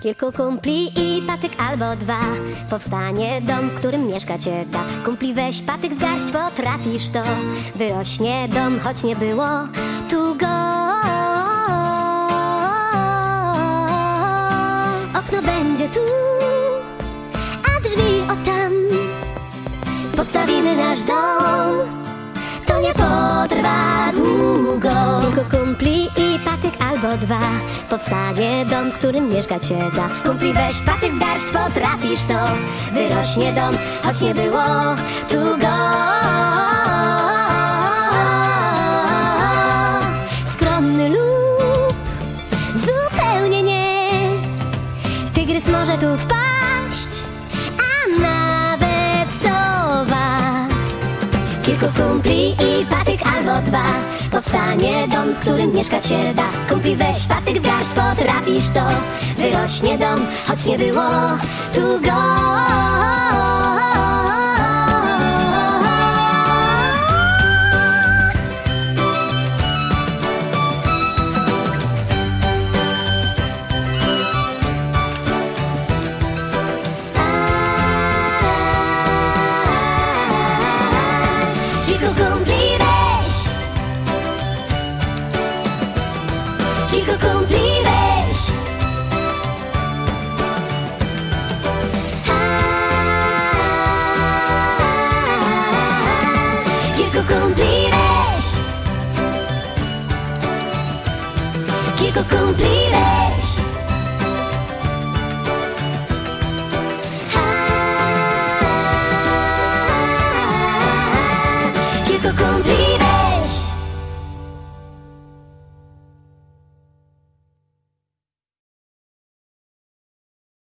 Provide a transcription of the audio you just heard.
Kilku kumpli i patyk albo dwa. Powstanie dom, w którym mieszkać się da. Kumpli weź patyk w garść, potrafisz to. Wyrośnie dom, choć nie było tu go. Okno będzie tu, a drzwi o tam. Postawimy nasz dom, to nie potrwa długo. Kilku kumpli i patyk albo dwa. Powstanie dom, w którym mieszkać się da. Kumpli weź patyk w garść, potrafisz to. Wyrośnie dom, choć nie było tu go. Skromny lub zupełnie nie. Tygrys może tu wpaść, a nawet sowa. Kilku kumpli i patyk albo dwa. Powstanie dom, w którym mieszkać się da. Kumpli weź patyk w garść, potrafisz to. Wyrośnie dom, choć nie było tu go. Kilku kumpli weź. Kilku kumpli weź. Kilku kumpli weź.